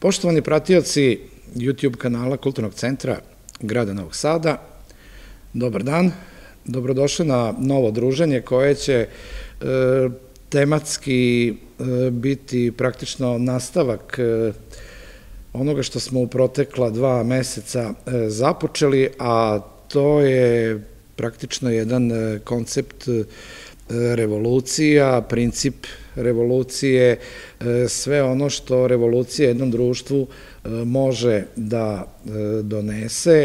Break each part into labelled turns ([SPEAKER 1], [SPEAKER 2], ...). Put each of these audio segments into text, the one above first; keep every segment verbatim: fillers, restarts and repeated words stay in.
[SPEAKER 1] Poštovani pratioci YouTube kanala Kulturnog centra grada Novog Sada, dobar dan, dobrodošli na novo druženje koje će tematski biti praktično nastavak onoga što smo u protekla dva meseca započeli, a to je praktično jedan koncept revolucija, princip revolucije, sve ono što revolucija jednom društvu može da donese,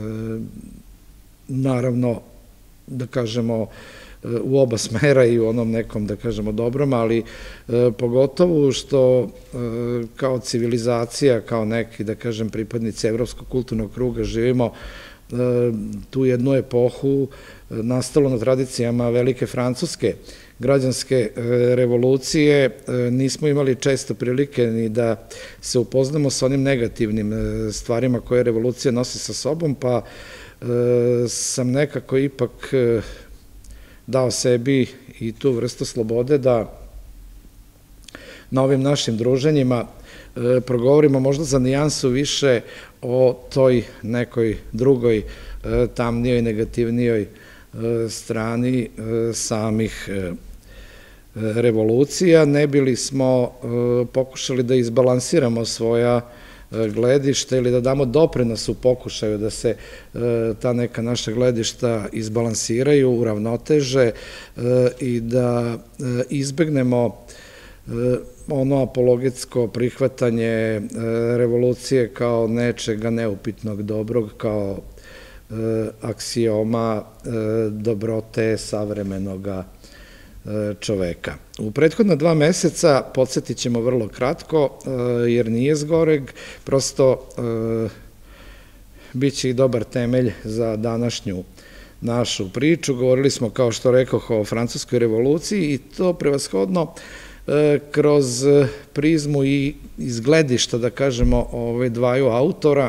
[SPEAKER 1] naravno, da kažemo, u oba smera i u onom nekom, da kažemo, dobrom, ali pogotovo što kao civilizacija, kao neki, da kažem, pripadnici Evropskog kulturnog kruga živimo tu jednu epohu nastalo na tradicijama Velike francuske građanske revolucije. Nismo imali često prilike ni da se upoznamo sa onim negativnim stvarima koje revolucija nosi sa sobom, pa sam nekako ipak dao sebi i tu vrstu slobode da na ovim našim druženjima progovorimo možda za nijansu više o toj nekoj drugoj tamnijoj, negativnijoj strani samih revolucija. Ne bili smo pokušali da izbalansiramo svoja gledišta ili da damo doprinos u pokušaju da se ta neka naša gledišta izbalansiraju, uravnoteže i da izbegnemo ono apologetsko prihvatanje revolucije kao nečega neupitnog dobrog, kao aksioma dobrote savremenog čoveka. U prethodna dva meseca, podsjetit ćemo vrlo kratko, jer nije zgoreg, prosto bit će i dobar temelj za današnju našu priču. Govorili smo, kao što rekoh, o francuskoj revoluciji i to prevashodno kroz prizmu i izgledišta, da kažemo, ove dvaju autora,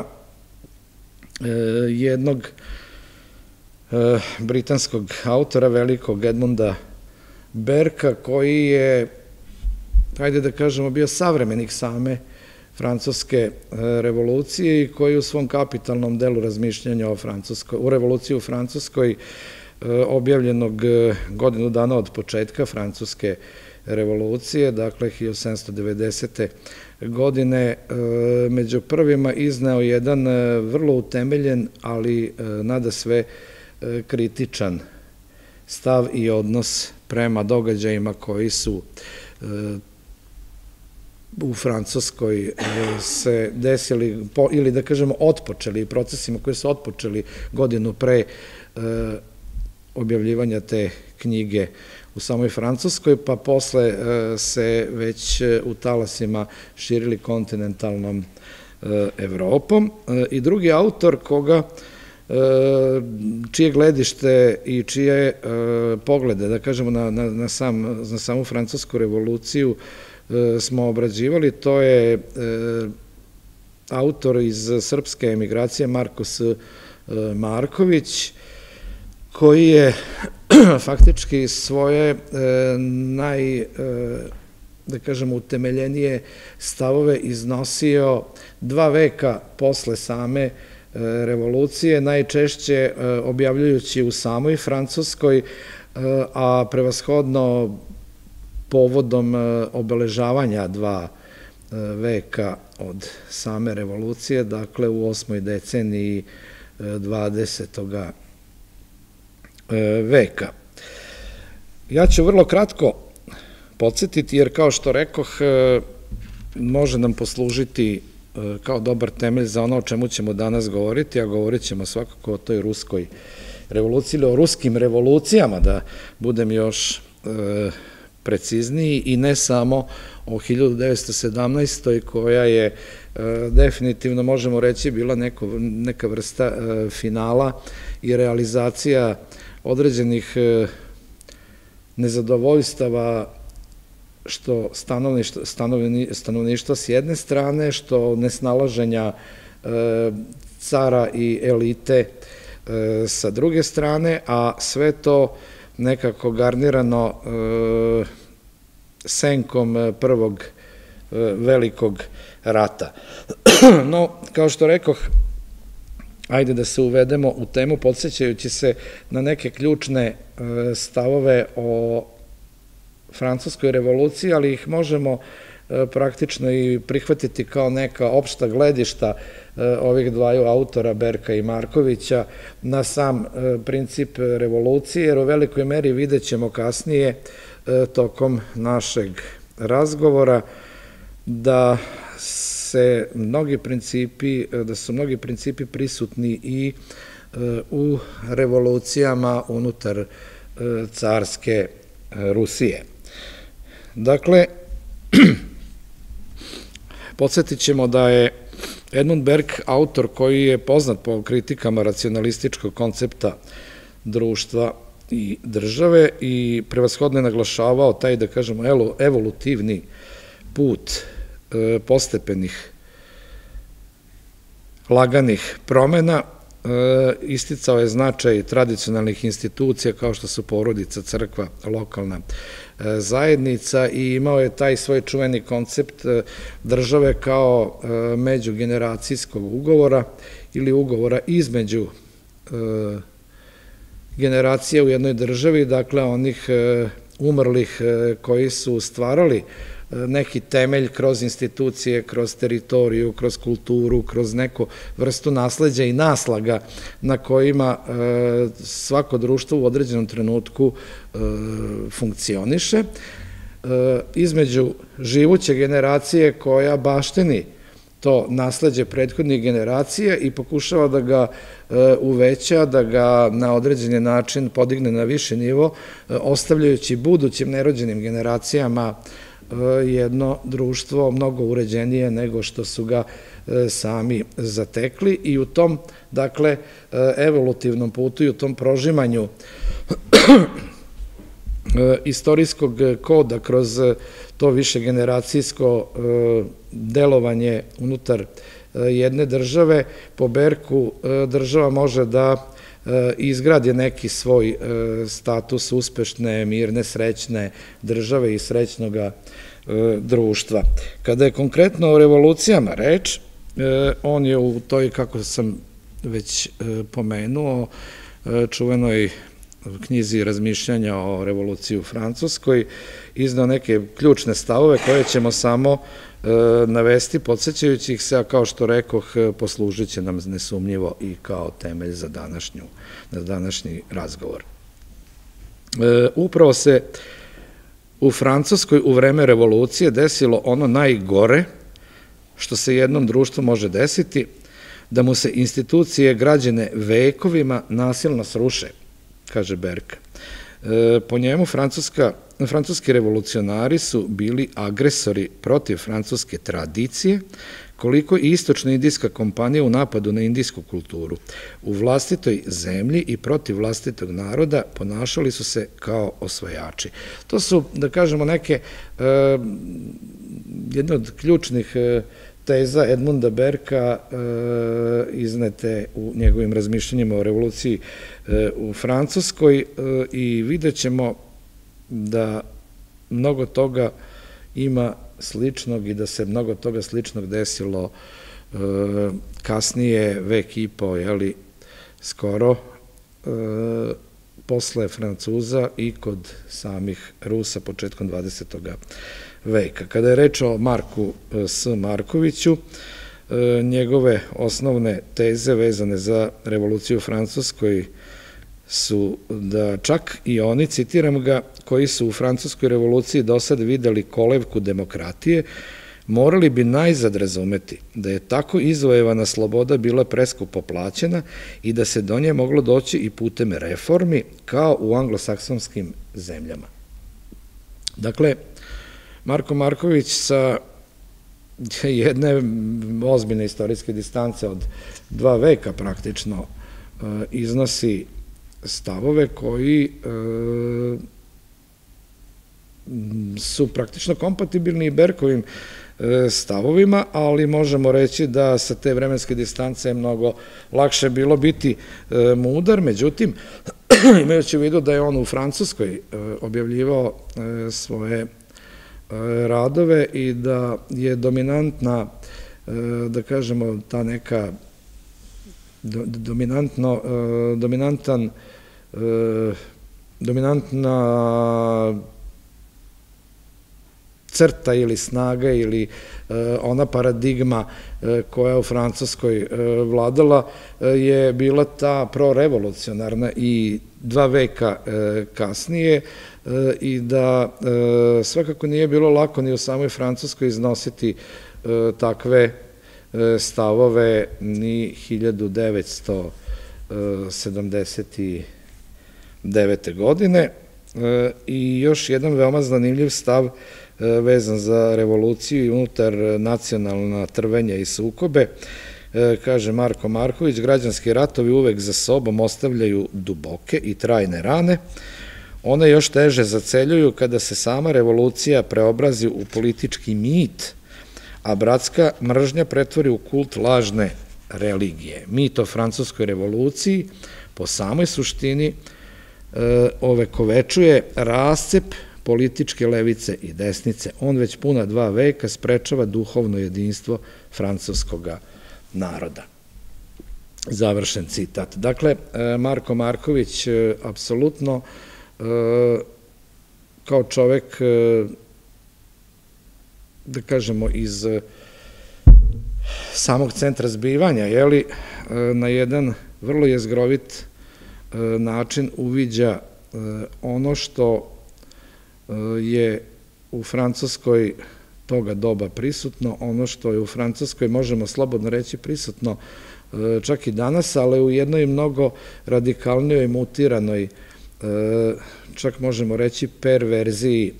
[SPEAKER 1] jednog britanskog autora, velikog Edmunda Berka, koji je, hajde da kažemo, bio savremenik same francuske revolucije i koji u svom kapitalnom delu razmišljanja o revoluciji u Francuskoj, objavljenog godinu dana od početka francuske revolucije, dakle hiljadu sedamsto devedesete godine, među prvima izneo jedan vrlo utemeljen, ali nadasve kritičan stav i odnos prema događajima koji su u Francuskoj se desili, ili da kažemo otpočeli, procesima koji su otpočeli godinu pre objavljivanja te knjige u samoj Francuskoj, pa posle se već u talasima širili kontinentalnom Evropom. I drugi autor koga, čije gledište i čije poglede, da kažemo, na samu francusku revoluciju smo obrađivali, to je autor iz srpske emigracije Markos Marković, koji je faktički svoje naj, da kažemo, utemeljenije stavove iznosio dva veka posle same revolucije, najčešće objavljujući u samoj Francuskoj, a prevashodno povodom obeležavanja dva veka od same revolucije, dakle u osmoj deceniji dvadesetog veka. Ja ću vrlo kratko podsjetiti, jer kao što rekoh, može nam poslužiti kao dobar temelj za ono o čemu ćemo danas govoriti, a govorit ćemo svakako o toj ruskoj revoluciji ili o ruskim revolucijama, da budem još precizniji, i ne samo o hiljadu devetsto sedamnaestoj koja je definitivno, možemo reći, bila neka vrsta finala i realizacija određenih nezadovoljstava što stanovništva s jedne strane, što nesnalaženja cara i elite sa druge strane, a sve to nekako garnirano senkom prvog velikog rata. No, kao što rekoh, ajde da se uvedemo u temu, podsjećajući se na neke ključne stavove o Francuskoj revoluciji, ali ih možemo praktično i prihvatiti kao neka opšta gledišta ovih dvaju autora, Berka i Markovića, na sam princip revolucije, jer u velikoj meri vidjet ćemo kasnije tokom našeg razgovora da se mnogi principi, da su mnogi principi prisutni i u revolucijama unutar carske Rusije. Dakle, podsjetit ćemo da je Edmund Berk autor koji je poznat po kritikama racionalističkog koncepta društva i države i prevashodno je naglašavao taj, da kažemo, evolutivni put postepenih, laganih promena, isticao je značaj tradicionalnih institucija kao što su porodica, crkva, lokalna zajednica i imao je taj svoj čuveni koncept države kao međugeneracijskog ugovora ili ugovora između generacija u jednoj državi, dakle onih umrlih koji su stvarali neki temelj kroz institucije, kroz teritoriju, kroz kulturu, kroz neku vrstu nasleđa i naslaga na kojima svako društvo u određenom trenutku funkcioniše, između živuće generacije koja baštini to nasleđe prethodnih generacija i pokušava da ga uveća, da ga na određeni način podigne na viši nivo, ostavljajući budućim nerođenim generacijama jedno društvo mnogo uređenije nego što su ga sami zatekli i u tom, dakle, evolutivnom putu i u tom prožimanju istorijskog koda kroz to višegeneracijsko delovanje unutar jedne države, po Berku država može da izgradi neki svoj status uspešne, mirne, srećne države i srećnog društva. Kada je konkretno o revolucijama reč, on je u toj, kako sam već pomenuo, čuvenoj knjizi razmišljanja o revoluciji u Francuskoj, iznao neke ključne stavove koje ćemo samo navesti, podsjećajući ih se, a kao što rekoh, poslužit će nam nesumnjivo i kao temelj za današnji razgovor. Upravo se u Francuskoj u vreme revolucije desilo ono najgore što se jednom društvu može desiti, da mu se institucije građene vekovima nasilno sruše, kaže Berk. Po njemu francuski revolucionari su bili agresori protiv francuske tradicije, koliko i istočno-indijska kompanija u napadu na indijsku kulturu. U vlastitoj zemlji i protiv vlastitog naroda ponašali su se kao osvajači. To su, da kažemo, neke jedne od ključnih teza Edmunda Berka iznete u njegovim razmišljanjima o revoluciji u Francuskoj i vidjet ćemo da mnogo toga ima sličnog i da se mnogo toga sličnog desilo kasnije, vek i po, jeli, skoro, posle Francuza i kod samih Rusa početkom dvadesetog veka. Kada je reč o Marku S. Markoviću, njegove osnovne teze vezane za revoluciju u Francuskoj su da čak i oni, citiram ga, koji su u Francuskoj revoluciji do sad videli kolevku demokratije, morali bi najzad razumeti da je tako izvojevana sloboda bila preskupo plaćena i da se do nje moglo doći i putem reformi, kao u anglosaksonskim zemljama. Dakle, Marko Marković sa jedne ozbiljne istorijske distance od dva veka praktično iznosi stavove koji su praktično kompatibilni i Berkovim stavovima, ali možemo reći da sa te vremenske distance je mnogo lakše bilo biti mudar. Međutim, imajući u vidu da je on u Francuskoj objavljivao svoje radove i da je dominantna, da kažemo, ta neka dominantno, dominantan, dominantna crta ili snaga ili ona paradigma koja je u Francuskoj vladala je bila ta prorevolucionarna i dva veka kasnije i da svakako nije bilo lako ni u samoj Francuskoj iznositi takve stavove ni hiljadu devetsto sedamdeset devete. godine. I još jedan veoma zanimljiv stav vezan za revoluciju i unutar nacionalna trvenja i sukobe. Kaže Marko Marković, građanski ratovi uvek za sobom ostavljaju duboke i trajne rane. One još teže zaceljuju kada se sama revolucija preobrazi u politički mit, a bratska mržnja pretvori u kult lažne religije. Mit o francuskoj revoluciji po samoj suštini ovekovečuje rascep političke levice i desnice. On već puna dva veka sprečava duhovno jedinstvo francuskog naroda. Završen citat. Dakle, Marko Marković apsolutno kao čovek, da kažemo, iz samog centra zbivanja, jeli, na jedan vrlo jezgrovit način uviđa ono što je u Francuskoj toga doba prisutno, ono što je u Francuskoj, možemo slobodno reći, prisutno čak i danas, ali u jednoj mnogo radikalnijoj, mutiranoj, čak možemo reći perverziji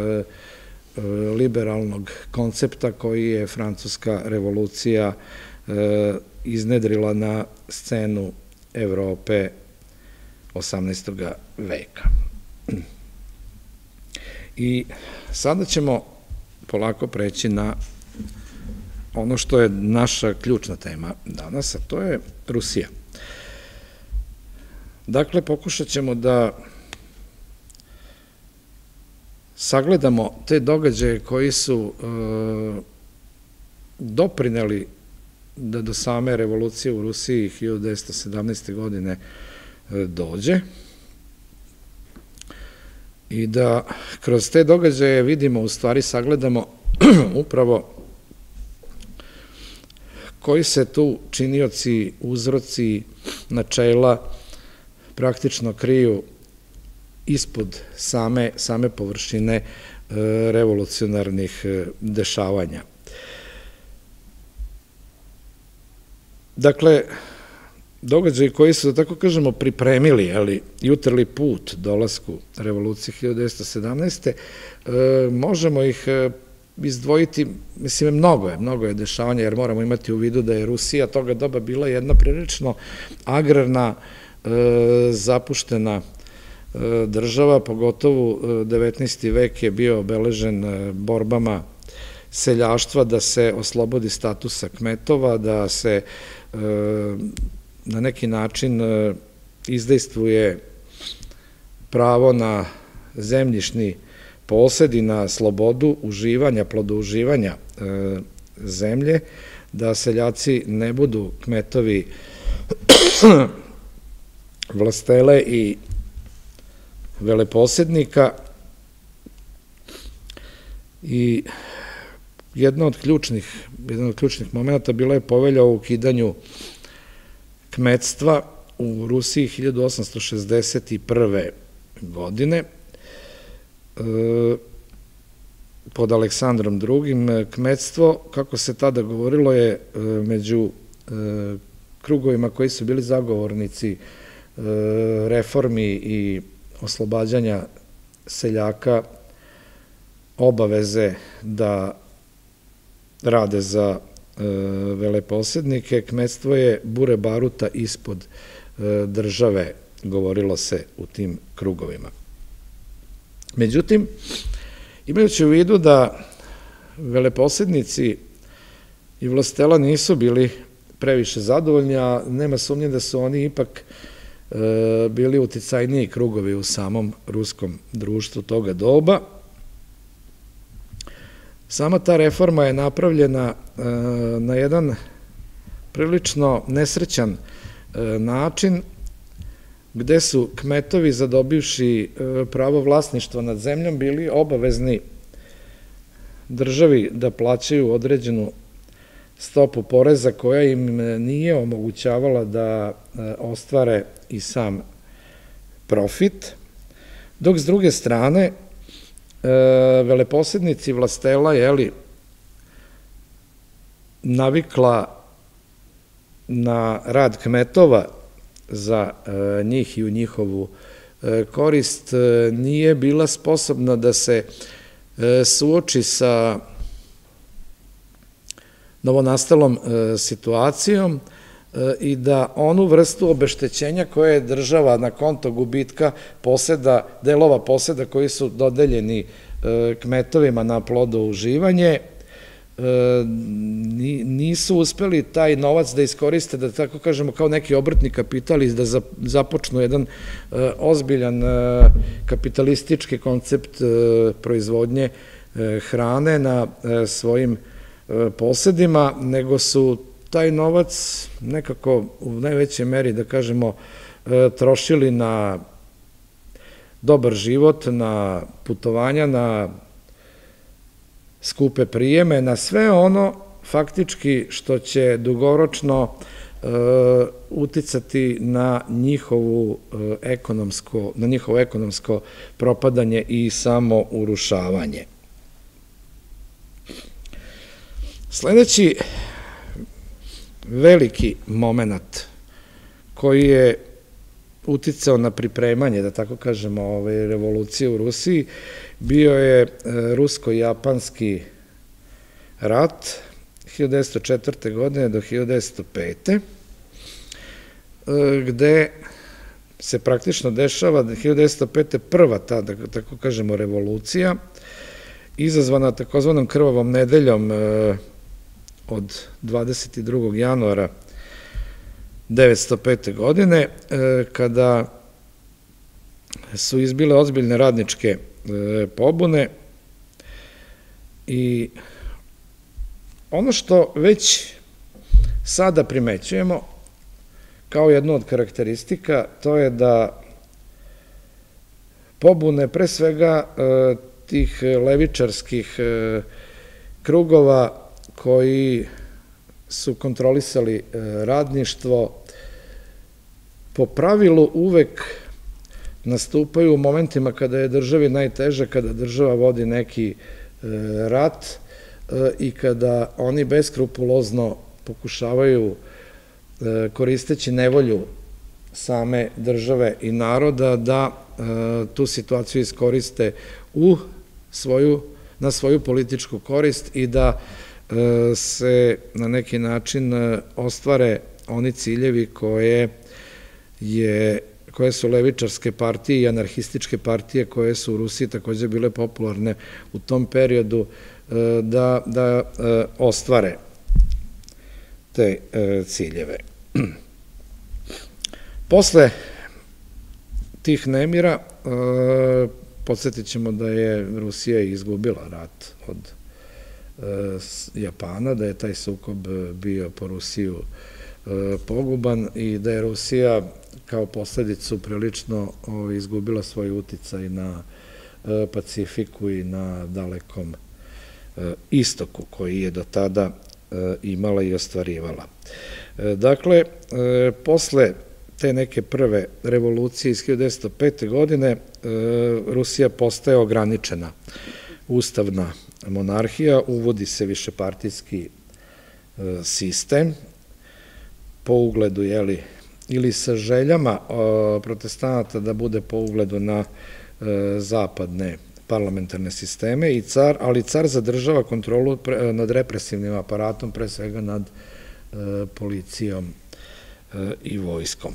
[SPEAKER 1] liberalnog koncepta koji je francuska revolucija iznedrila na scenu Evrope osamnaestog veka. I sada ćemo polako preći na ono što je naša ključna tema danas, a to je Rusija. Dakle, pokušat ćemo da sagledamo te događaje koji su doprineli da do same revolucije u Rusiji hiljadu devetsto sedamnaeste. godine dođe i da kroz te događaje vidimo, u stvari sagledamo upravo koji se tu činioci, uzroci, načela praktično kriju ispod same, same površine revolucionarnih dešavanja. Dakle, događaji koji su, da tako kažemo, pripremili, ali i utrli put dolasku revolucije hiljadu devetsto sedamnaeste. možemo ih izdvojiti, mislim, mnogo je, mnogo je dešavanja, jer moramo imati u vidu da je Rusija toga doba bila jedna prilično agrarna, zapuštena država, pogotovo devetnaesti. vek je bio obeležen borbama seljaštva da se oslobodi statusa kmetova, da se na neki način izdejstvuje pravo na zemljišni posed i na slobodu uživanja, plodouživanja zemlje, da seljaci ne budu kmetovi vlastele i veleposednika. I jedna od ključnih, jedan od ključnih momenta bila je povelja o ukidanju kmetstva u Rusiji hiljadu osamsto šezdeset prve. godine. Pod Aleksandrom drugim. Kmetstvo, kako se tada govorilo, je među krugovima koji su bili zagovornici reformi i oslobađanja seljaka obaveze da rade za veleposednike. Kmetstvo je bure baruta ispod države, govorilo se u tim krugovima. Međutim, imajući u vidu da veleposednici i vlastela nisu bili previše zadovoljni, a nema sumnje da su oni ipak bili uticajniji krugovi u samom ruskom društvu toga doba, Sama ta reforma je napravljena na jedan prilično nesrećan način, gde su kmetovi, zadobivši pravo vlasništva nad zemljom, bili obavezni državi da plaćaju određenu stopu poreza koja im nije omogućavala da ostvare i sam profit, dok s druge strane veleposednici vlastela, jeli, navikla na rad kmetova za njih i u njihovu korist, nije bila sposobna da se suoči sa novonastalom situacijom i da onu vrstu obeštećenja koje je država na konto gubitka poseda, delova poseda koji su dodeljeni kmetovima na plodno uživanje, nisu uspeli taj novac da iskoriste, da tako kažemo, kao neki obrtni kapital i da započnu jedan ozbiljan kapitalistički koncept proizvodnje hrane na svojim posedima, nego su taj novac nekako u najvećoj meri, da kažemo, trošili na dobar život, na putovanja, na skupe prijeme, na sve ono faktički što će dugoročno uticati na njihovu ekonomsko, na njihovo ekonomsko propadanje i samo urušavanje. Sledeći veliki moment koji je uticao na pripremanje, da tako kažemo, ove revolucije u Rusiji, bio je rusko-japanski rat hiljadu devetsto četvrte. godine do hiljadu devetsto pete. gde se praktično dešava hiljadu devetsto pete. prva ta, da tako kažemo, revolucija, izazvana takozvanom krvavom nedeljom od dvadeset drugog januara devetsto pete. godine, kada su izbile ozbiljne radničke pobune i ono što već sada primećujemo kao jednu od karakteristika, to je da pobune pre svega tih levičarskih krugova koji su kontrolisali radništvo, po pravilu uvek nastupaju u momentima kada je državi najteže, kada država vodi neki rat i kada oni beskrupulozno pokušavaju, koristeći nevolju same države i naroda, da tu situaciju iskoriste u svoju, na svoju političku korist i da se na neki način ostvare oni ciljevi koje je koje su levičarske partije i anarhističke partije koje su u Rusiji takođe bile popularne u tom periodu da, da ostvare te ciljeve. Posle tih nemira, podsjetit ćemo da je Rusija izgubila rat od Japana, da je taj sukob bio po Rusiju poguban i da je Rusija kao posledicu prilično izgubila svoj uticaj na Pacifiku i na dalekom istoku koji je do tada imala i ostvarivala. Dakle, posle te neke prve revolucije iz hiljadu devetsto pete. godine Rusija postaje ograničena ustavna monarhija, uvodi se višepartijski sistem po ugledu, jeli, ili sa željama protestanata da bude po ugledu na zapadne parlamentarne sisteme, i car, ali car zadržava kontrolu nad represivnim aparatom, pre svega nad policijom i vojskom.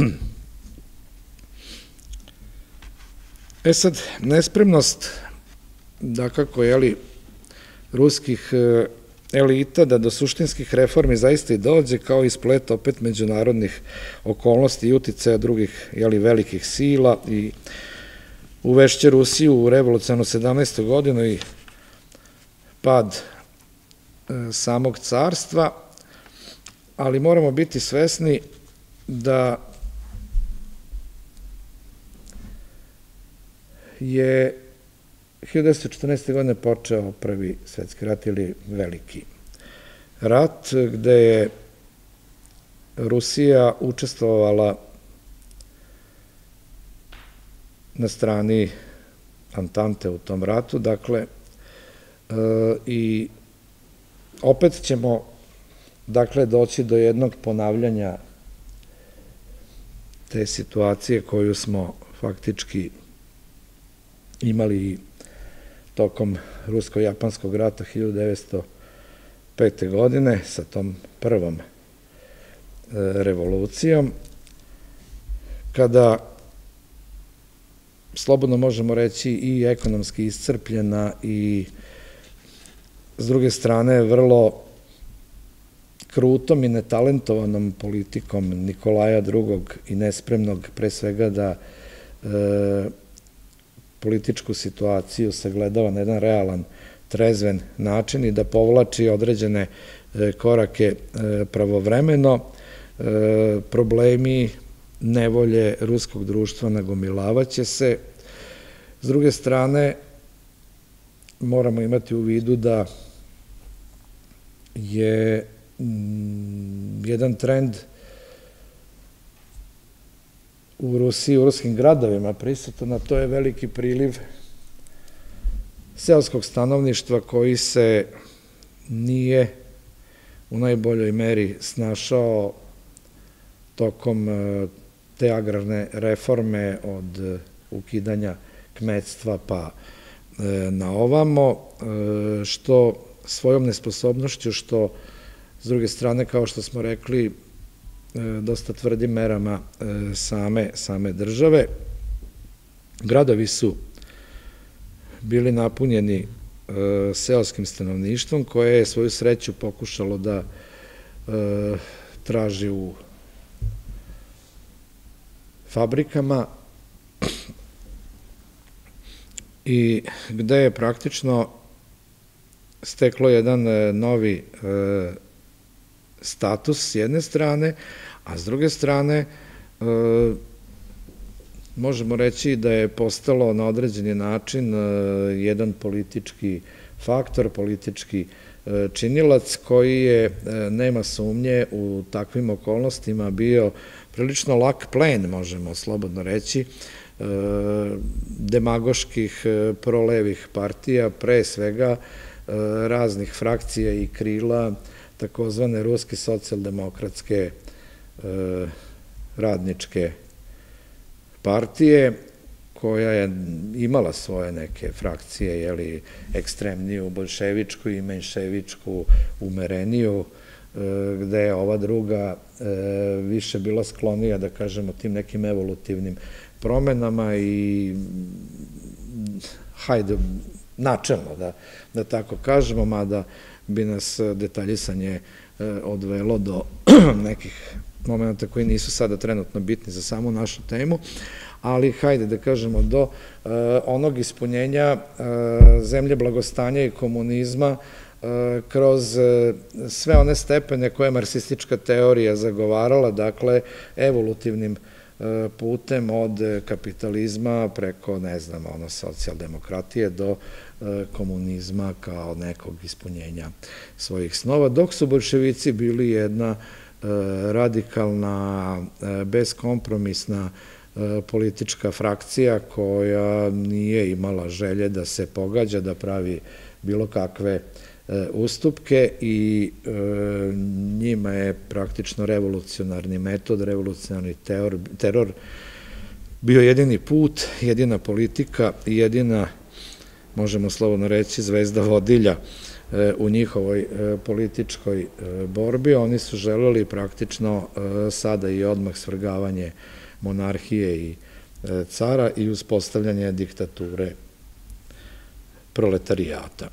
[SPEAKER 1] E sad, nespremnost, dakako, jeli, ruskih elita da do suštinskih reformi zaista i dođe, kao i splet opet međunarodnih okolnosti i uticaja drugih, jeli, velikih sila, i uvešće Rusiju u revolucionarnu sedamnaestu godinu i pad samog carstva, ali moramo biti svesni da je hiljadu devetsto četrnaeste. godine počeo Prvi svetski rat ili Veliki rat, gde je Rusija učestvovala na strani Antante u tom ratu, dakle, i opet ćemo, dakle, doći do jednog ponavljanja te situacije koju smo faktički imali tokom Rusko-japanskog rata hiljadu devetsto pete. godine sa tom prvom revolucijom, kada slobodno možemo reći i ekonomski iscrpljena i s druge strane vrlo krutom i netalentovanom politikom Nikolaja drugog i nespremnog pre svega da političku situaciju sagledava na jedan realan, trezven način i da povlači određene korake pravovremeno, problemi nevolje ruskog društva nagomilavaće se. S druge strane, moramo imati u vidu da je jedan trend u Rusiji, u ruskim gradovima prisutan, a to je veliki priliv seoskog stanovništva koji se nije u najboljoj meri snašao tokom te agrarne reforme od ukidanja kmetstva pa na ovamo, što svojom nesposobnošću, što s druge strane, kao što smo rekli, dosta tvrdim merama same, same države. Gradovi su bili napunjeni seoskim stanovništvom koje je svoju sreću pokušalo da traži u fabrikama i gde je praktično steklo jedan novi status s jedne strane, a s druge strane možemo reći da je postalo na određeni način jedan politički faktor, politički činilac koji je, nema sumnje, u takvim okolnostima bio prilično lak plen, možemo slobodno reći, demagoških prolevih partija, pre svega raznih frakcija i krila takozvane ruske socijaldemokratske radničke partije, koja je imala svoje neke frakcije, jeli, ekstremniju, bolševičku i menševičku, umereniju, gde je ova druga više bila sklonija, da kažemo, tim nekim evolutivnim promenama i hajde, načelno, da, da tako kažemo, mada bi nas detaljisanje odvelo do nekih momenta koji nisu sada trenutno bitni za samu našu temu, ali hajde da kažemo do onog ispunjenja zemlje blagostanja i komunizma kroz sve one stepene koje je marksistička teorija zagovarala, dakle, evolutivnim putem od kapitalizma preko, ne znam, ono, socijaldemokratije do komunizma kao nekog ispunjenja svojih snova, dok su bolševici bili jedna radikalna, beskompromisna politička frakcija koja nije imala želje da se pogađa, da pravi bilo kakve ustupke i njima je praktično revolucionarni metod, revolucionarni teror bio jedini put, jedina politika i jedina, možemo slobodno reći, zvezda vodilja u njihovoj političkoj borbi. Oni su želeli praktično sada i odmah svrgavanje monarhije i cara i uspostavljanje diktature proletarijata.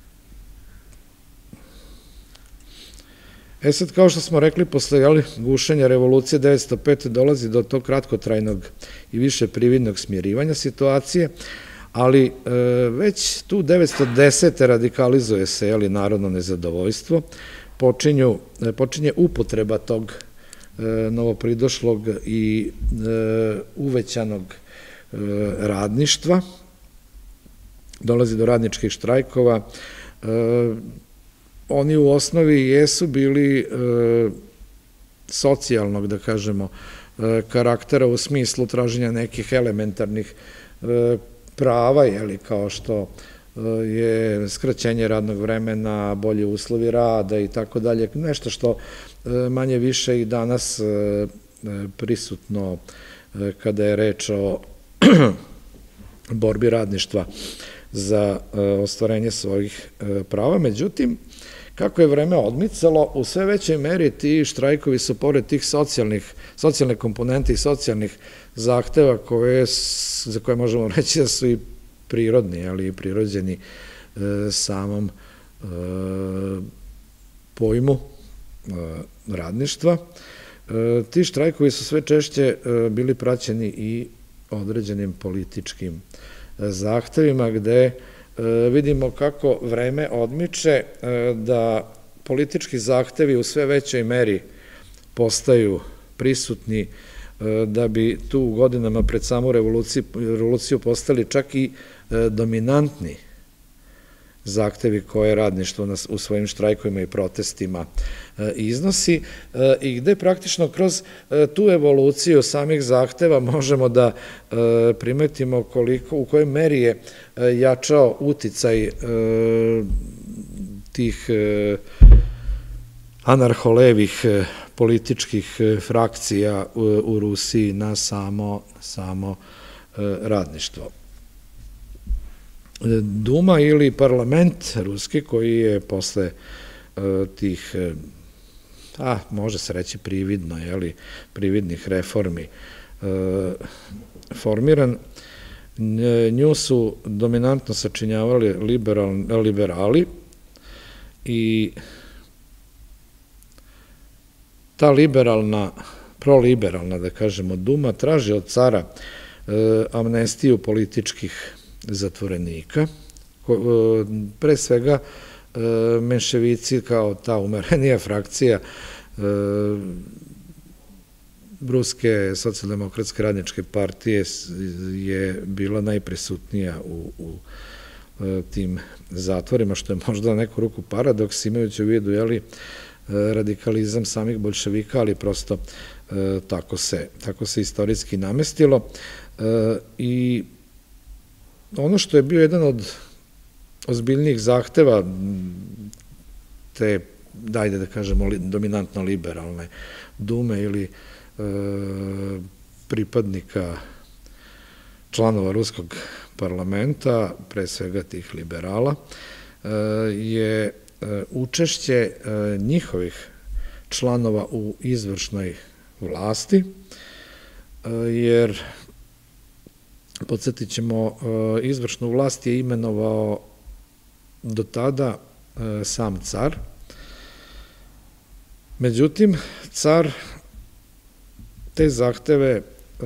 [SPEAKER 1] E sad, kao što smo rekli, posle gušenja revolucije devetsto pete. dolazi do tog kratkotrajnog i više prividnog smirivanja situacije, ali već tu devetsto desete radikalizuje se, jeli, narodno nezadovoljstvo, počinje upotreba tog novopridošlog i uvećanog radništva, dolazi do radničkih štrajkova. Oni u osnovi jesu bili socijalnog, da kažemo, karaktera u smislu traženja nekih elementarnih prava, jeli, kao što je skraćenje radnog vremena, bolji uslovi rada i tako dalje, nešto što manje više i danas prisutno kada je reč o borbi radništva za ostvarenje svojih prava. Međutim, kako je vreme odmicalo, u sve većoj meri ti štrajkovi su, pored tih socijalne komponente i socijalnih zahteva za koje možemo reći da su i prirodni, ali i prirođeni samom pojmu radništva, ti štrajkovi su sve češće bili praćeni i određenim političkim zahtevima, gde vidimo kako vreme odmiče, da politički zahtevi u sve većoj meri postaju prisutni, da bi tu u godinama pred samu revoluciju postali čak i dominantni zahtevi koje radništvo u svojim štrajkovima i protestima iznosi i gde praktično kroz tu evoluciju samih zahteva možemo da primetimo koliko, u kojoj meri je jačao uticaj tih anarholevih političkih frakcija u Rusiji na samo radništvo. Duma ili parlament ruski, koji je posle tih, a može se reći prividno, jeli, prividnih reformi formiran, nju su dominantno sačinjavali liberali i ta liberalna, proliberalna, da kažemo, Duma traži od cara amnestiju političkih zatvorenika, pre svega menševici kao ta umerenija frakcija Ruske socijaldemokratske radničke partije je bila najprisutnija u tim zatvorima, što je možda na neku ruku paradoks, imajući u vidu, jeli, radikalizam samih boljševika, ali prosto tako se istorijski namestilo. I ono što je bio jedan od ozbiljnijih zahteva te, dajde da kažemo, dominantno liberalne Dume ili pripadnika članova ruskog parlamenta, pre svega tih liberala, je učešće njihovih članova u izvršnoj vlasti, jer podsjetit ćemo, izvršnu vlast je imenovao do tada sam car. Međutim, car te zahteve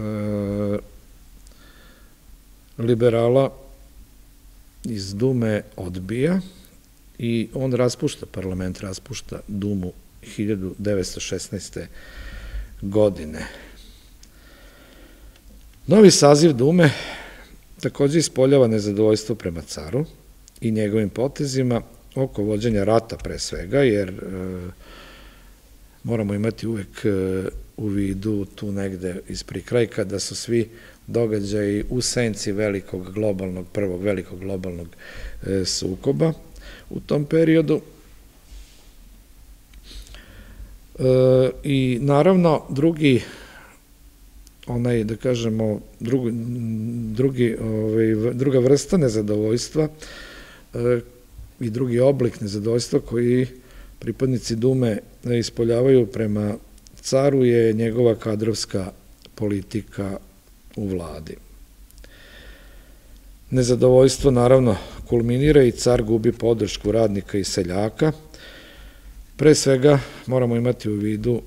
[SPEAKER 1] liberala iz Dume odbija i on raspušta parlament, raspušta Dumu hiljadu devetsto šesnaeste. godine. Novi saziv Dume takođe ispoljava nezadovoljstvo prema caru i njegovim potezima oko vođenja rata pre svega, jer moramo imati uvek u vidu tu negde iz prikrajka da su svi događaji u senci velikog globalnog, prvog velikog globalnog sukoba u tom periodu. I naravno drugi onaj, da kažemo, druga vrsta nezadovoljstva i drugi oblik nezadovoljstva koji pripadnici Dume ispoljavaju prema caru je njegova kadrovska politika u vladi. Nezadovoljstvo naravno kulminira i car gubi podršku radnika i seljaka. Pre svega moramo imati u vidu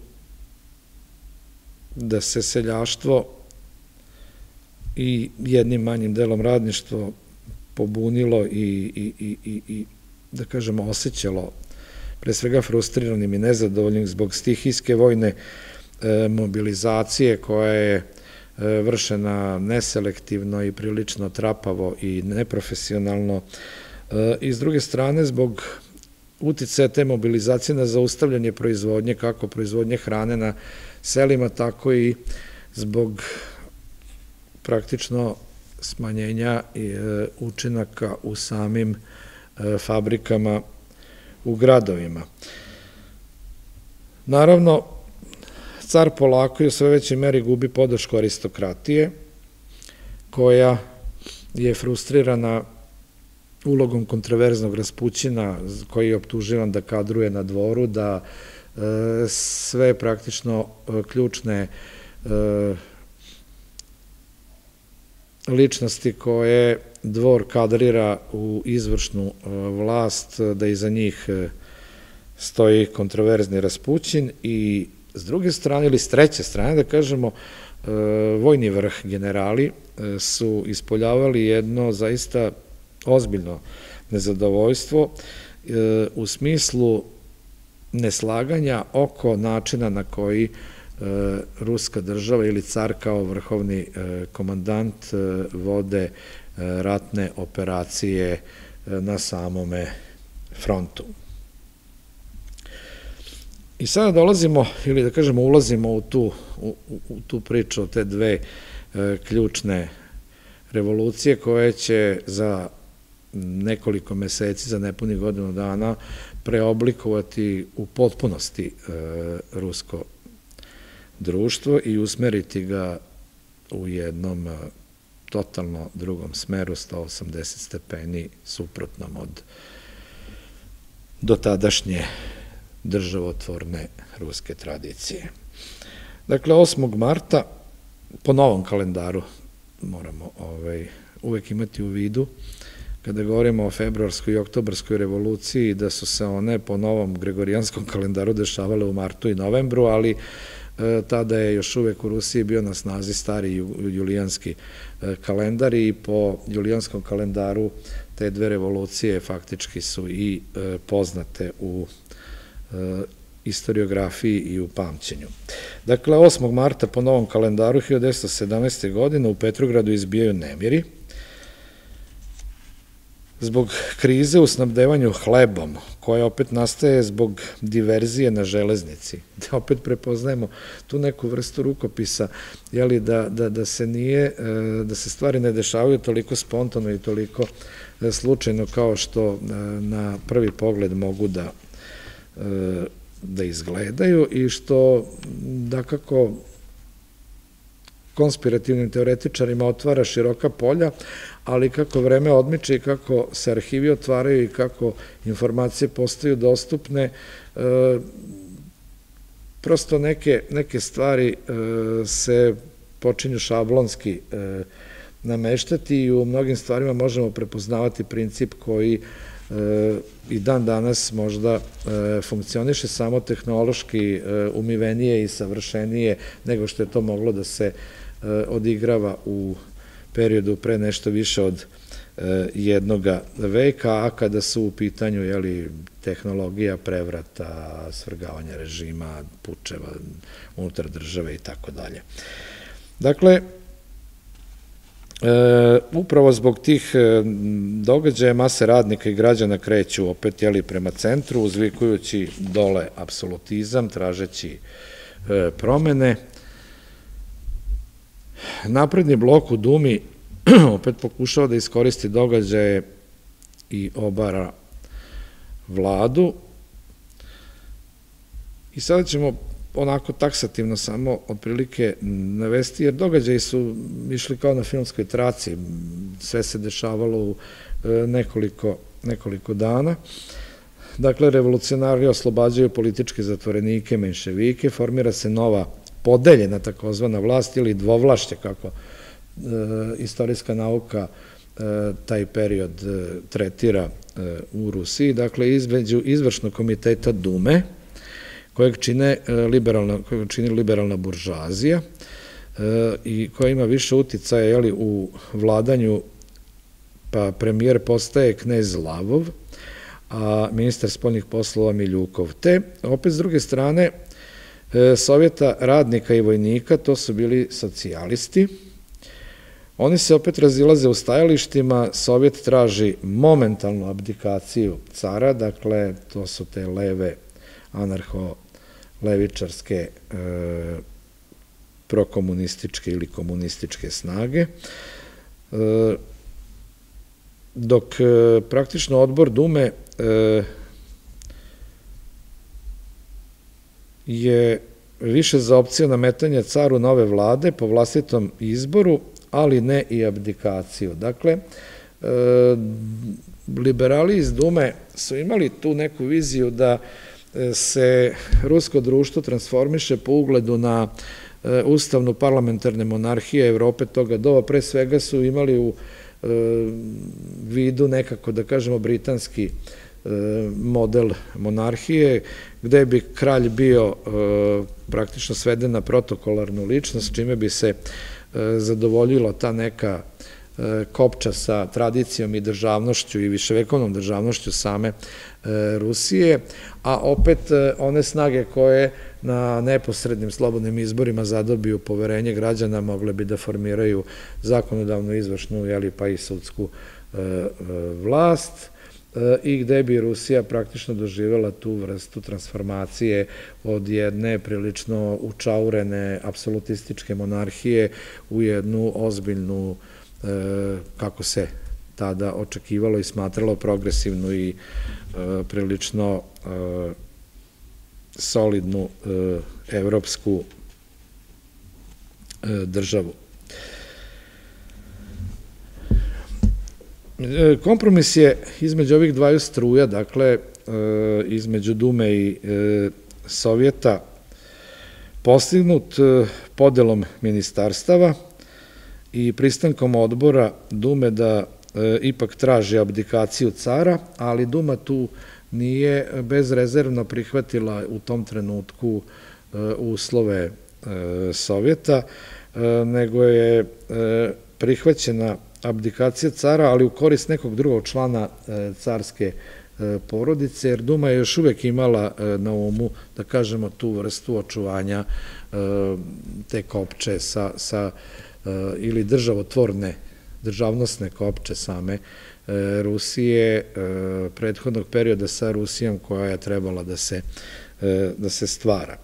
[SPEAKER 1] da se seljaštvo i jednim manjim delom radništvo pobunilo i, da kažemo, osjećalo pre svega frustriranim i nezadovoljnim zbog stihijske vojne mobilizacije koja je vršena neselektivno i prilično trapavo i neprofesionalno, i s druge strane zbog uticaja te mobilizacije na zaustavljanje proizvodnje, kako proizvodnje hrane na selima, tako i zbog praktično smanjenja učinaka u samim fabrikama u gradovima. Naravno, car polako i u sve većoj meri gubi podršku aristokratije, koja je frustrirana ulogom kontraverznog Raspućina, koji je optuživan da kadruje na dvoru, da sve praktično ključne ličnosti koje dvor kadrira u izvršnu vlast, da iza njih stoji kontraverzni Raspućin, i s druge strane ili s treće strane, da kažemo, vojni vrh, generali su ispoljavali jedno zaista ozbiljno nezadovoljstvo u smislu neslaganja oko načina na koji ruska država ili car kao vrhovni komandant vode ratne operacije na samome frontu. I sada dolazimo, ili da kažemo ulazimo u tu, u tu priču o te dve ključne revolucije koje će za nekoliko meseci, za nepunih godinu dana preoblikovati u potpunosti rusko društvo i usmeriti ga u jednom totalno drugom smeru, sto osamdeset stepeni suprotnom od dotadašnje državotvorne ruske tradicije. Dakle, osmog marta, po novom kalendaru, moramo uvek imati u vidu, kada govorimo o februarskoj i oktobarskoj revoluciji, da su se one po novom gregorijanskom kalendaru dešavale u martu i novembru, ali tada je još uvek u Rusiji bio na snazi stari julijanski kalendar i po julijanskom kalendaru te dve revolucije faktički su i poznate u istoriografiji i u pamćenju. Dakle, osmog marta po novom kalendaru hiljadu devetsto sedamnaeste. godine u Petrogradu izbijaju nemiri zbog krize u snabdevanju hlebom, koja opet nastaje zbog diverzije na železnici. Da opet prepoznajemo tu neku vrstu rukopisa, jeli, da se nije, da se stvari ne dešavaju toliko spontano i toliko slučajno kao što na prvi pogled mogu da da izgledaju i što, dakako, konspirativnim teoretičarima otvara široka polja, ali kako vreme odmiče i kako se arhivi otvaraju i kako informacije postaju dostupne, prosto neke stvari se počinju šablonski nameštati i u mnogim stvarima možemo prepoznavati princip koji i dan danas možda funkcioniše samo tehnološki umivenije i savršenije nego što je to moglo da se odigrava u periodu pre nešto više od jednoga veka, a kada su u pitanju tehnologija prevrata, svrgavanja režima, pučeva unutar države i tako dalje. Dakle, upravo zbog tih događaja mase radnika i građana kreću opet prema centru, uzvikujući dole apsolutizam, tražeći promene. Napredni blok u Dumi opet pokušava da iskoristi događaje i obara vladu. I sada ćemo onako taksativno samo otprilike navesti, jer događaji su išli kao na filmskoj traci, sve se dešavalo u nekoliko dana. Dakle, revolucionari oslobađaju političke zatvorenike, menševike, formira se nova podeljena takozvana vlast ili dvovlašće, kako istorijska nauka taj period tretira u Rusiji. Dakle, između izvršnog komiteta Dume, kojeg čini liberalna buržoazija i koja ima više uticaja u vladanju pa premijer postaje knez Lavov, a ministar spoljnih poslova Miljukov. Te, opet s druge strane, Sovjeta radnika i vojnika, to su bili socijalisti. Oni se opet razilaze u stajalištima, Sovjet traži momentalnu abdikaciju cara, dakle, to su te leve, anarho-levičarske, prokomunističke ili komunističke snage, dok praktično odbor Dume je više za opciju nametanja caru nove vlade po vlastitom izboru, ali ne i abdikaciju. Dakle, liberali iz Dume su imali tu neku viziju da se rusko društvo transformiše po ugledu na ustavnu parlamentarne monarhije Evrope toga doba. Pre svega su imali u vidu nekako, da kažemo, britanski model monarhije, gde bi kralj bio praktično sveden na protokolarnu ličnost, čime bi se zadovoljila ta neka kopča sa tradicijom i državnošću i viševekovnom državnošću same Rusije, a opet one snage koje na neposrednim slobodnim izborima zadobiju poverenje građana mogle bi da formiraju zakonodavnu, izvršnu, pa i sudsku vlast, i gde bi Rusija praktično doživjela tu vrstu transformacije od jedne prilično učaurene apsolutističke monarhije u jednu ozbiljnu, kako se tada očekivalo i smatralo, progresivnu i prilično solidnu evropsku državu. Kompromis je između ovih dvaju struja, dakle, između Dume i Sovjeta, postignut podelom ministarstava i pristankom odbora Dume da ipak traži abdikaciju cara, ali Duma tu nije bezrezervno prihvatila u tom trenutku uslove Sovjeta, nego je prihvaćena abdikacija cara, ali u korist nekog drugog člana carske porodice, jer Duma je još uvek imala na umu, da kažemo, tu vrstu očuvanja te kopče sa, ili državotvorne, državnostne kopče same Rusije, prethodnog perioda sa Rusijom koja je trebala da se stvara.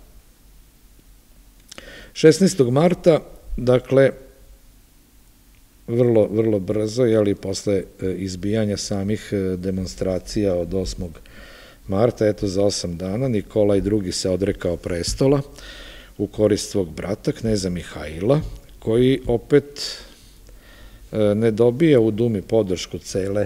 [SPEAKER 1] šesnaestog marta, dakle, vrlo, vrlo brzo, jeli, posle izbijanja samih demonstracija od osmog marta, eto za osam dana, Nikolaj drugi se odrekao prestola u korist svog brata, kneza Mihajla, koji opet ne dobija u Dumi podršku cele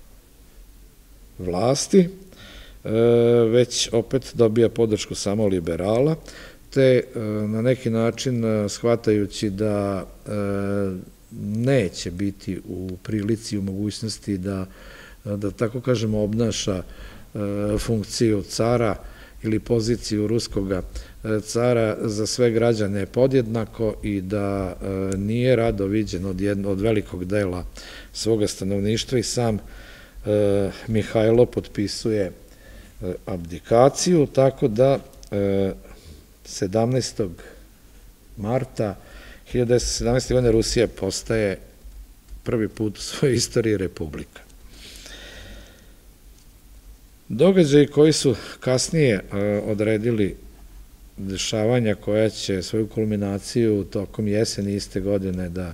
[SPEAKER 1] vlasti, već opet dobija podršku samo liberala, te na neki način shvatajući da neće biti u prilici, u mogućnosti da, da tako kažemo, obnaša funkciju cara ili poziciju ruskog cara za sve građane podjednako i da nije rado viđen od, jedno, od velikog dela svoga stanovništva, i sam Mihajlo potpisuje abdikaciju, tako da sedamnaestog marta hiljadu devetsto sedamnaeste. godine Rusija postaje prvi put u svojoj istoriji republika. Događaji koji su kasnije odredili dešavanja koja će svoju kulminaciju tokom jeseni iste godine da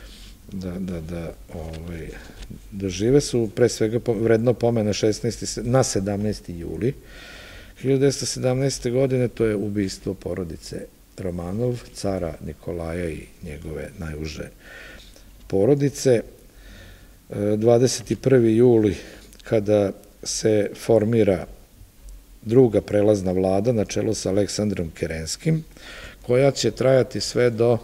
[SPEAKER 1] dožive su pre svega vredno pomena na sedamnaesti juli hiljadu devetsto sedamnaeste. godine, to je ubistvo porodice Romanov, cara Nikolaja i njegove najuže porodice. dvadeset prvi juli, kada se formira druga prelazna vlada na čelu sa Aleksandrom Kerenskim, koja će trajati sve do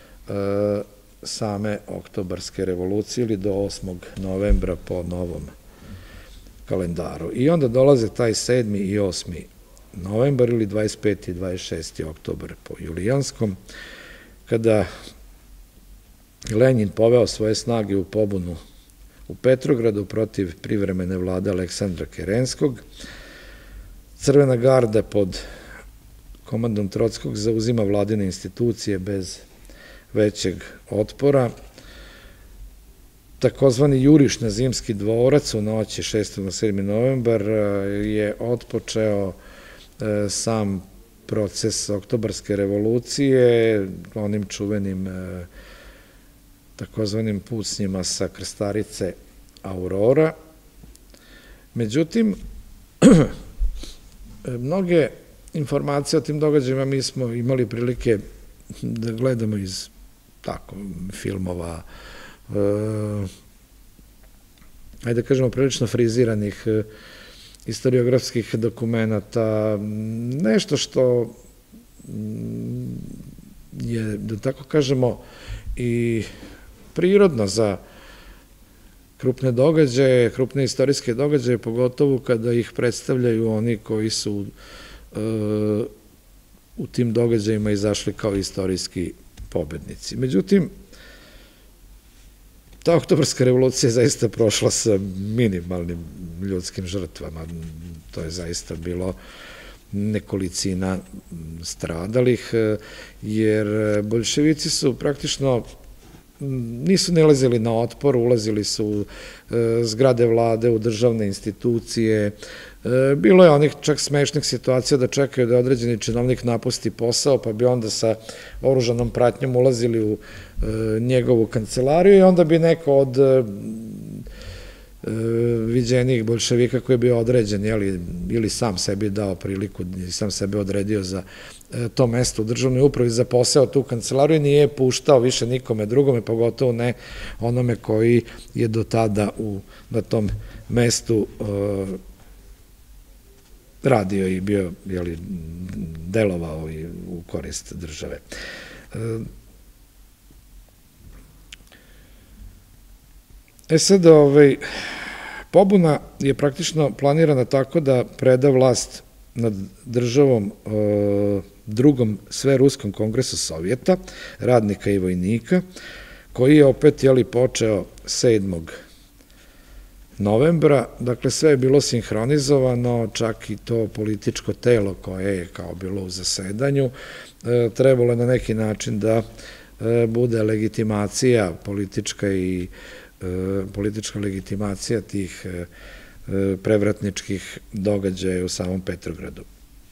[SPEAKER 1] same oktobarske revolucije ili do osmog novembra po novom kalendaru. I onda dolaze taj sedmi i osmi novembar ili dvadeset peti i dvadeset šesti oktobar po julijanskom, kada Lenjin poveo svoje snage u pobunu u Petrogradu protiv privremene vlade Aleksandra Kerenskog. Crvena garda pod komandom Trockog zauzima vladine institucije bez većeg otpora. Takozvani juriš na Zimski dvorac u noći šestog na sedmi novembar je otpočeo sam proces oktobarske revolucije, onim čuvenim takozvanim pucnjima sa krstarice Aurora. Međutim, mnoge informacije o tim događajima mi smo imali prilike da gledamo iz tako filmova, ajde da kažemo prilično friziranih istoriografskih dokumenta, nešto što je, da tako kažemo, i prirodno za krupne događaje, krupne istorijske događaje, pogotovo kada ih predstavljaju oni koji su u tim događajima izašli kao istorijski pobednici. Međutim, ta oktobarska revolucija je zaista prošla sa minimalnim ljudskim žrtvama. To je zaista bilo nekolicina stradalih, jer boljševici su praktično nisu nalazili na otpor, ulazili su u zgrade vlade, u državne institucije. Bilo je onih čak smešnih situacija da čekaju da određeni činovnik napusti posao, pa bi onda sa oružanom pratnjom ulazili u njegovu kancelariju i onda bi neko od viđenijih boljševika koji je bio određen ili sam sebi dao priliku ili sam sebe odredio za to mesto u državnoj upravi za posao tu kancelariju i nije puštao više nikome drugome, pogotovo ne onome koji je do tada na tom mestu radio i bio delovao u korist države. E sad, pobuna je praktično planirana tako da preda vlast nad državom drugom Sveruskom kongresu Sovjeta, radnika i vojnika, koji je opet počeo sedmog novembra. Dakle, sve je bilo sinhronizovano, čak i to političko telo koje je kao bilo u zasedanju, trebalo je na neki način da bude legitimacija politička i politička legitimacija tih prevratničkih događaja u samom Petrogradu.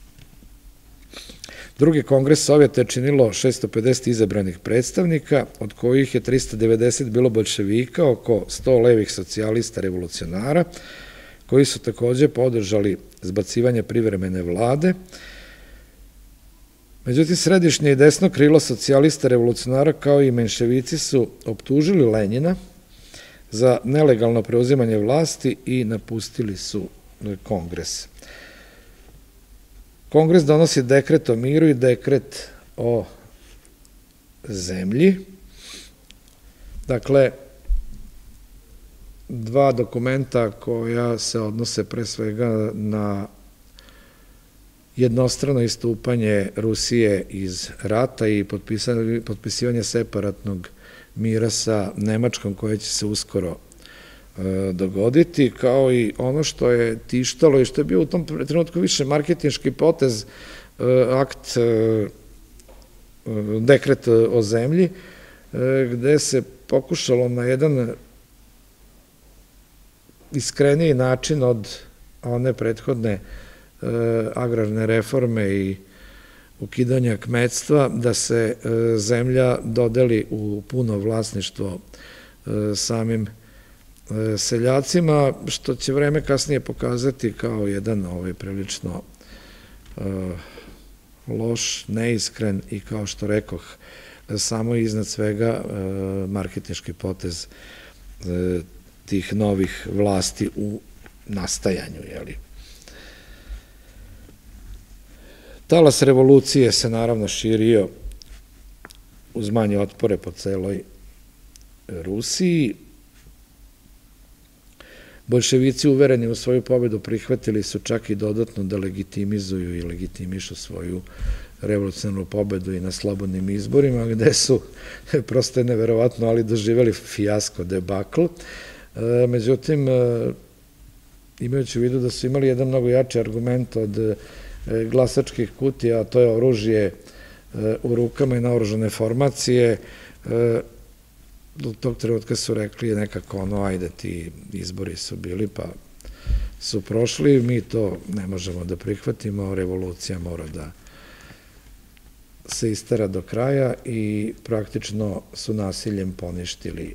[SPEAKER 1] Drugi kongres Sovjeta je činilo šesto pedeset izabranih predstavnika, od kojih je trista devedeset bilo boljševika, oko sto levih socijalista revolucionara, koji su takođe podržali zbacivanje privremene vlade. Međutim, središnje i desno krilo socijalista revolucionara kao i menševici su optužili Lenjina za nelegalno preuzimanje vlasti i napustili su kongres. Kongres donosi dekret o miru i dekret o zemlji. Dakle, dva dokumenta koja se odnose pre svega na jednostrano istupanje Rusije iz rata i potpisivanje separatnog mira sa Nemačkom koje će se uskoro dogoditi, kao i ono što je tištalo i što je bio u tom trenutku više marketinški potez, akt, dekret o zemlji, gde se pokušalo na jedan iskreniji način od one prethodne agrarne reforme i ukidanja kmetstva, da se zemlja dodeli u puno vlasništvo samim seljacima, što će vreme kasnije pokazati kao jedan prilično loš, neiskren i, kao što rekoh, samo iznad svega marketinški potez tih novih vlasti u nastajanju, jeli. Talas revolucije se naravno širio uz manje otpore po celoj Rusiji. Boljševici, uvereni u svoju pobedu, prihvatili su čak i dodatno da legitimizuju i legitimišu svoju revolucionarnu pobedu i na slobodnim izborima, gde su, prosto je neverovatno, ali doživjeli fijasko, debakl. Međutim, imajući u vidu da su imali jedan mnogo jači argument od glasačkih kutija, a to je oružje u rukama i naoružane formacije, do tog trenutka su rekli nekako ono, ajde, ti izbori su bili, pa su prošli, mi to ne možemo da prihvatimo, revolucija mora da se istera do kraja i praktično su nasiljem poništili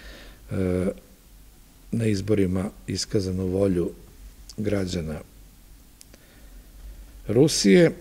[SPEAKER 1] na izborima iskazanu volju građana Rusije.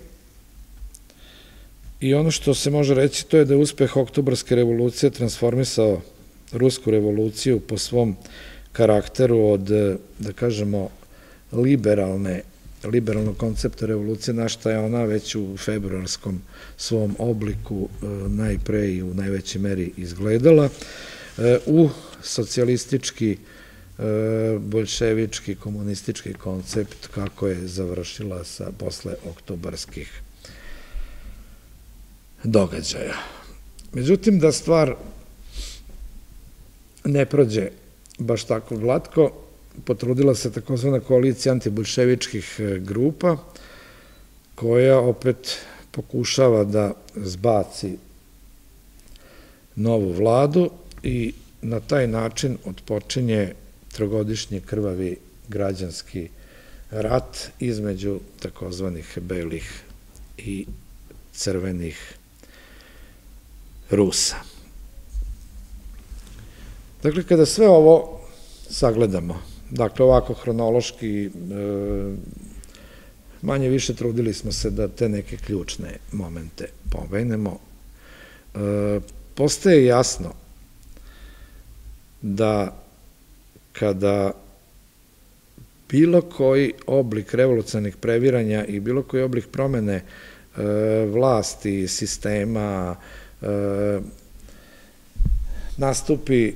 [SPEAKER 1] I ono što se može reći to je da je uspeh Oktobarske revolucije transformisao Rusku revoluciju po svom karakteru od, da kažemo, liberalne, liberalnog koncepta revolucije, na šta je ona već u februarskom svom obliku najpre i u najvećoj meri izgledala, u socijalistički, boljševički, komunistički koncept kako je završila sa posle oktobarskih događaja. Međutim, da stvar ne prođe baš tako glatko, potrudila se takozvana koalicija antiboljševičkih grupa, koja opet pokušava da zbaci novu vladu i na taj način otpočinje trogodišnji krvavi građanski rat između takozvanih belih i crvenih Rusa. Dakle, kada sve ovo sagledamo, dakle, ovako hronološki, manje više trudili smo se da te neke ključne momente pomenemo, postaje jasno da kada bilo koji oblik revolucionarnih previranja i bilo koji oblik promene vlasti, sistema, nastupi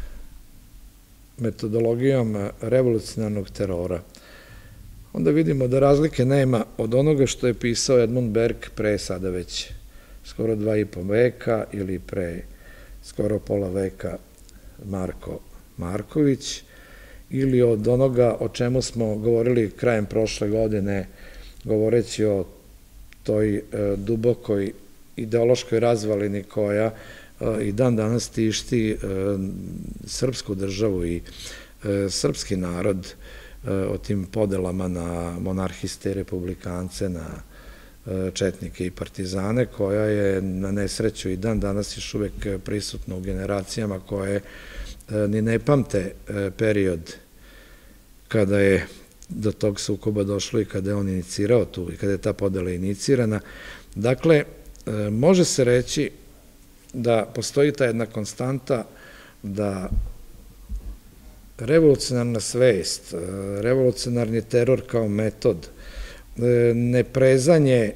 [SPEAKER 1] metodologijom revolucionarnog terora, onda vidimo da razlike nema od onoga što je pisao Edmund Burke pre sada već skoro dva i po veka ili pre skoro pola veka Marko Marković, ili od onoga o čemu smo govorili krajem prošle godine, govoreći o toj dubokoj ideološkoj razvalini koja i dan danas tišti srpsku državu i srpski narod, o tim podelama na monarhiste i republikance, na četnike i partizane, koja je na nesreću i dan danas još uvek prisutna u generacijama koje ni ne pamte period kada je do tog sukoba došlo i kada je on inicirao tu i kada je ta podela inicirana. Dakle, može se reći da postoji ta jedna konstanta da revolucionarna svest, revolucionarni teror kao metod, neprezanje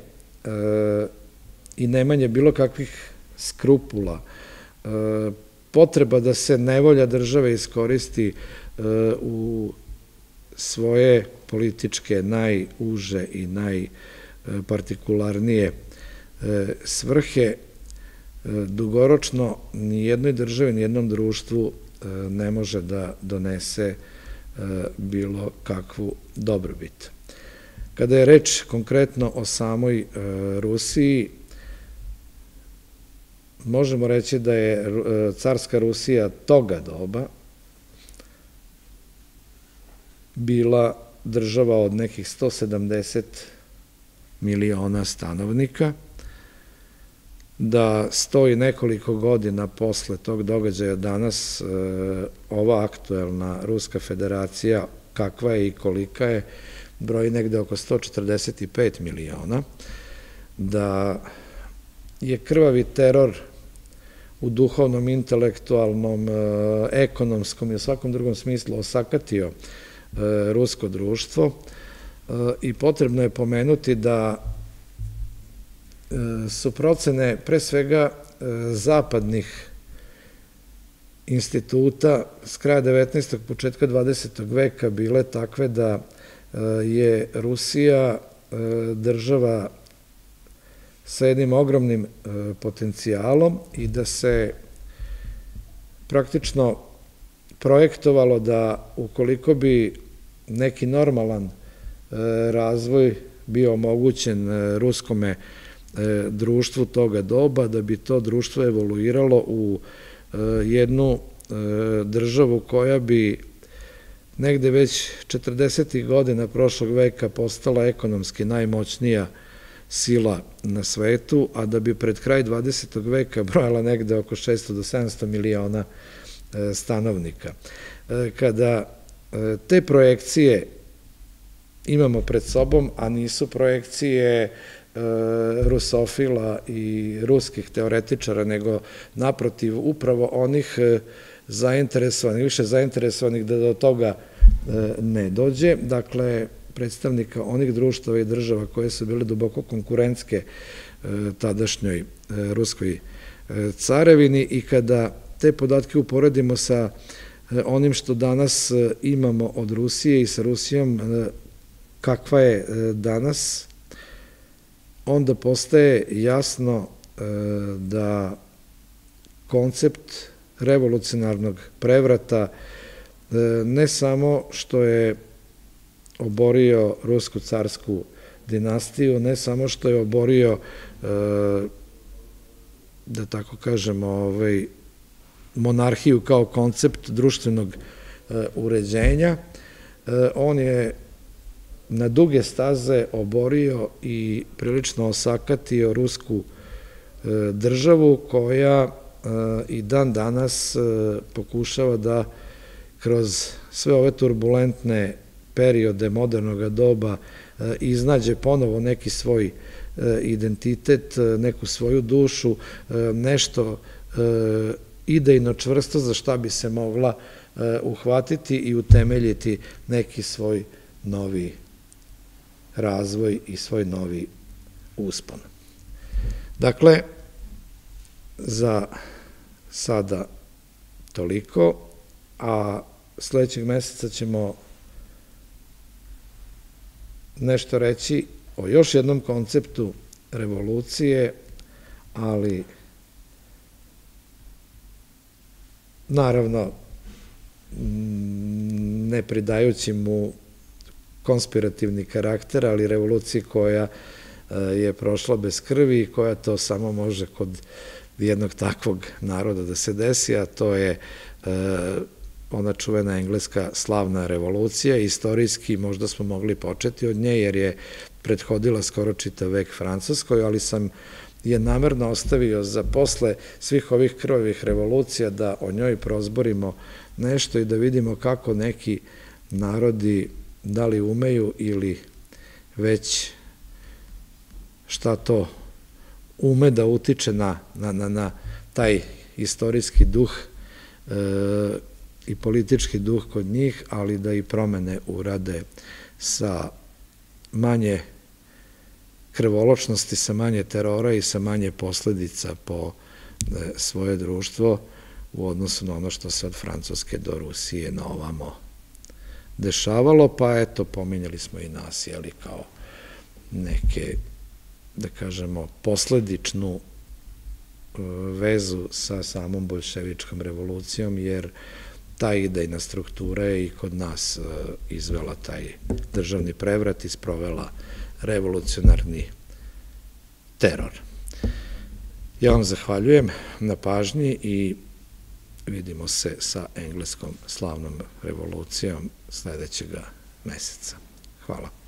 [SPEAKER 1] i nemanje bilo kakvih skrupula, potreba da se nevolja države iskoristi u svoje političke najuže i najpartikularnije svrhe, dugoročno ni jednoj državi, ni jednom društvu ne može da donese bilo kakvu dobrobit. Kada je reč konkretno o samoj Rusiji, možemo reći da je carska Rusija toga doba bila država od nekih sto sedamdeset miliona stanovnika, da stoji nekoliko godina posle tog događaja danas ova aktuelna Ruska federacija, kakva je i kolika je, broji negde oko sto četrdeset pet miliona, da je krvavi teror u duhovnom, intelektualnom, ekonomskom i u svakom drugom smislu osakatio rusko društvo i potrebno je pomenuti da su procene pre svega zapadnih instituta s kraja devetnaestog. početka dvadesetog veka bile takve da je Rusija država sa jednim ogromnim potencijalom i da se praktično projektovalo da ukoliko bi neki normalan razvoj bio omogućen ruskome društvu toga doba, da bi to društvo evoluiralo u jednu državu koja bi negde već četrdesetih godina prošlog veka postala ekonomski najmoćnija sila na svetu, a da bi pred kraj dvadesetog veka brojala negde oko šesto do sedamsto miliona stanovnika. Kada te projekcije imamo pred sobom, a nisu projekcije rusofila i ruskih teoretičara, nego naprotiv upravo onih zainteresovanih, više zainteresovanih da do toga ne dođe, dakle, predstavnika onih društava i država koje su bile duboko konkurentske tadašnjoj ruskoj carevini, i kada te podatke uporedimo sa onim što danas imamo od Rusije i sa Rusijom kakva je danas, onda postaje jasno da koncept revolucionarnog prevrata ne samo što je oborio rusku carsku dinastiju, ne samo što je oborio, da tako kažemo, monarhiju kao koncept društvenog uređenja, on je na duge staze oborio i prilično osakatio rusku državu, koja i dan danas pokušava da kroz sve ove turbulentne periode modernog doba iznađe ponovo neki svoj identitet, neku svoju dušu, nešto idejno čvrsto za šta bi se mogla uhvatiti i utemeljiti neki svoj novi razvoj i svoj novi uspon. Dakle, za sada toliko, a sledećeg meseca ćemo nešto reći o još jednom konceptu revolucije, ali naravno ne pridajući mu konspirativni karakter, ali revoluciji koja je prošla bez krvi i koja to samo može kod jednog takvog naroda da se desi, a to je ona čuvena engleska slavna revolucija. Istorijski možda smo mogli početi od nje, jer je prethodila skoro čitav vek Francuskoj, ali sam je namerno ostavio za posle svih ovih krvavih revolucija da o njoj prozborimo nešto i da vidimo kako neki narodi da li umeju ili već šta to ume da utiče na taj istorijski duh i politički duh kod njih, ali da i promene urade sa manje krvoločnosti, sa manje terora i sa manje posledica po svoje društvo u odnosu na ono što se od Francuske do Rusije na ovamo dešavalo, pa eto, pominjali smo i nas, jeli, kao neke, da kažemo, posledičnu vezu sa samom boljševičkom revolucijom, jer ta idejna struktura je i kod nas izvela taj državni prevrat i sprovela revolucionarni teror. Ja vam zahvaljujem na pažnji i vidimo se sa engleskom slavnom revolucijom sledećeg meseca. Hvala.